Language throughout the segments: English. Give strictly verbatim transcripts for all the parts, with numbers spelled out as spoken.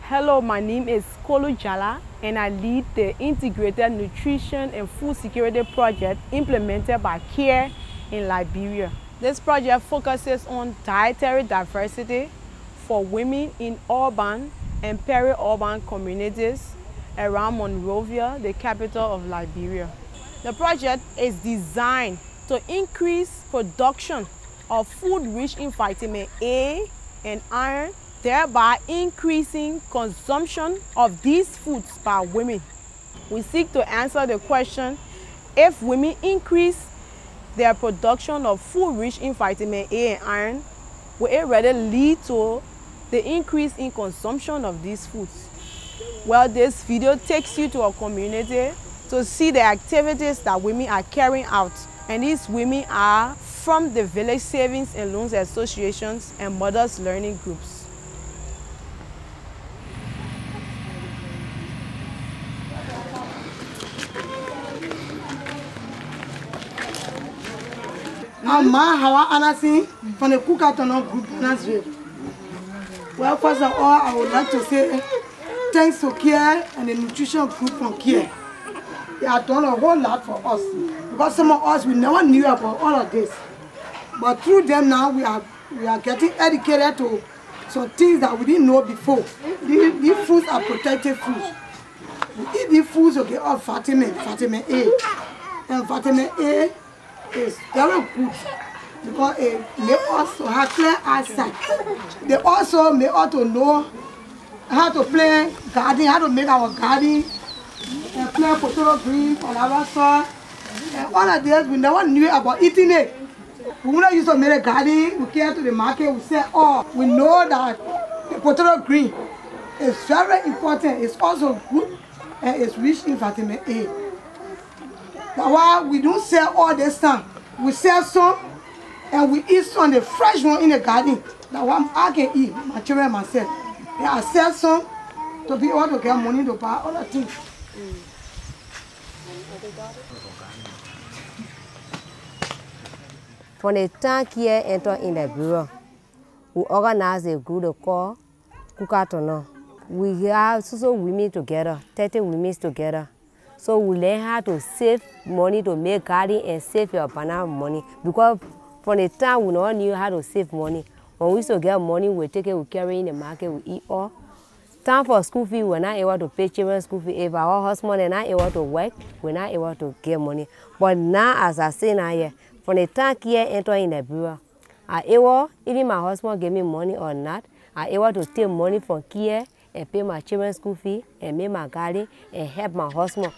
Hello, my name is Kolo Jala and I lead the Integrated Nutrition and Food Security Project implemented by CARE in Liberia. This project focuses on dietary diversity for women in urban and peri-urban communities around Monrovia, the capital of Liberia. The project is designed to increase production of food rich in vitamin A and iron, thereby increasing consumption of these foods by women. We seek to answer the question, if women increase their production of food rich in vitamin A and iron, will it rather lead to the increase in consumption of these foods? Well, this video takes you to a community to see the activities that women are carrying out. And these women are from the Village Savings and Loans Associations and Mothers Learning Groups. I'm Ma Hawa Anasi from the Kukatono Group, Nashville. Well, first of all, I would like to say thanks to CARE and the nutrition group from CARE. They have done a whole lot for us because some of us, we never knew about all of this. But through them now, we are, we are getting educated to some things that we didn't know before. These, these foods are protected foods. We eat these foods to get us vitamin, vitamin A. And vitamin A is very good because it makes us to have clear eyesight. They also make us to know how to plant garden, how to make our garden, and plant potato green, cassava soil, and all of this we never knew about eating it. We when I used to make a garden, we came to the market, we said, oh, we know that the potato green is very important. It's also good and it's rich in vitamin A. That's why we don't sell all this time. We sell some and we eat some the fresh one in the garden. That's why I can eat, my children and myself. And I sell some to be able to get money to buy other things. From the time CARE entered in the bureau, we organize a group called Kukatono. We have so women together, thirty women together. So we learn how to save money to make garden and save your banana money. Because from the time we never knew how to save money, when we used to get money, we take it, we carry in the market, we eat all. Time for school fee, we're not able to pay children's school fee. If our husband is not able to work, we're not able to get money. But now, as I say now here, from the time CARE entered in the bureau, I able, even my husband gave me money or not, I able to take money from CARE and pay my children's school fee and make my garden and help my husband.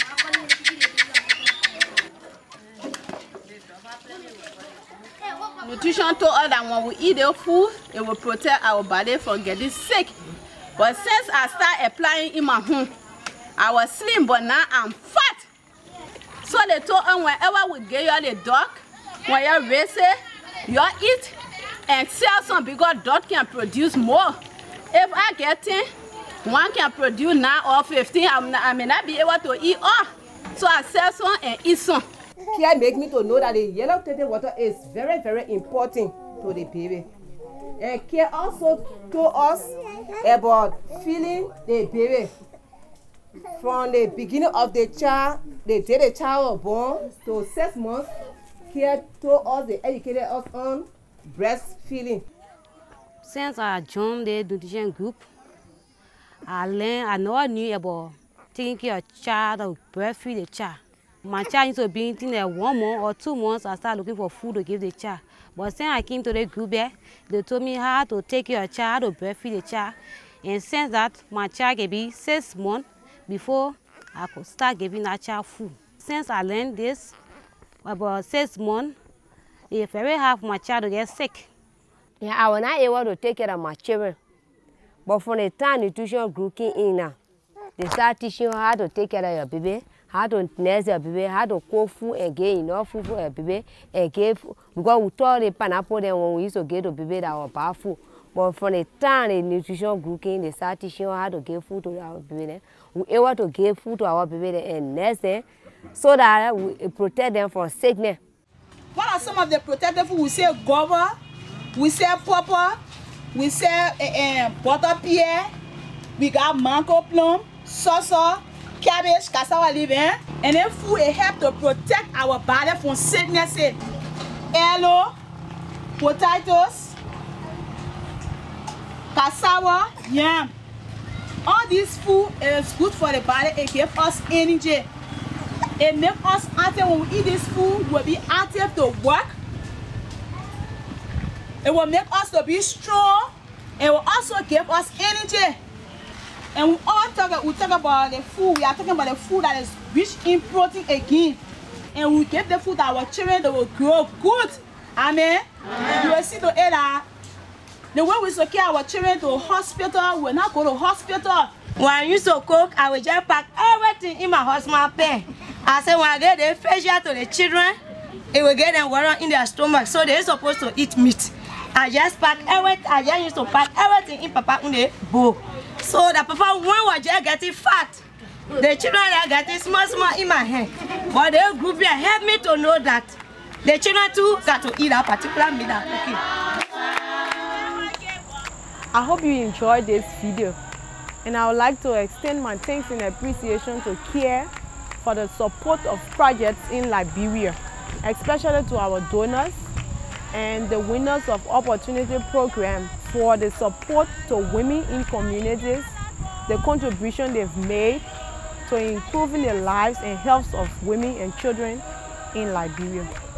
Nutrition told us that when we eat the food, it will protect our body from getting sick. But since I started applying in my home, I was slim, but now I'm fat. So they told us whenever we get you the dog, when you raise it, you eat and sell some because dog can produce more. If I get it, one can produce nine or fifteen, I may not be able to eat all. So I sell some and eat some. CARE make me to know that the yellow tainted water is very, very important to the baby. And CARE also told us about feeding the baby. From the beginning of the child, the day the child was born to six months, CARE told us, they educated us on breastfeeding. Since I joined the nutrition group, I learned, I never knew about taking care of a child or breastfeed the child. My child used to be in there one month or two months, I started looking for food to give the child. But since I came to the group here, they told me how to take care of a child, how to breastfeed the child. And since that, my child can be six months before I could start giving that child food. Since I learned this, about six months, it's very hard for my child to get sick. Yeah, I was not able to take care of my children. But from the time nutrition group came in now, they start teaching you how to take care of your baby, how to nurse your baby, how to cook food and get enough food for your baby, and give, because we thought the pineapple then when we used to give to baby that was bad food. But from the time the nutrition group came, they start teaching you how to give food to our baby then. We able to give food to our baby then and nurse them so that we protect them from sickness. What are some of the protective food? We say guava, we say pawpaw, we say uh, uh, butter pear, we got mango plum, salsa, cabbage, cassava leaf, eh? And then food it help to protect our body from sickness. Yellow, potatoes, cassava, yam. All this food is good for the body. It gives us energy. It makes us active. When we eat this food, we'll be active to work. It will make us to be strong. It will also give us energy. And we all talk, we talk about the food. We are talking about the food that is rich in protein again. And we give the food to our children that will grow good. Amen. Amen. You will see to eat that. The way we secure our children to hospital, we will not go to hospital. When I used to cook, I would just pack everything in my husband's pen. I said when I get the facial to the children, it will get them water in their stomach, so they're supposed to eat meat. I just pack everything. I just used to pack everything in Papa in the bowl. So that Papa, when was just getting fat, the children are getting small, small in my hand. But the group here helped me to know that the children too got to eat a particular meal. Okay. I hope you enjoyed this video, and I would like to extend my thanks and appreciation to CARE for the support of projects in Liberia, especially to our donors and the winners of Opportunity Program for the support to women in communities, the contribution they've made to improving the lives and health of women and children in Liberia.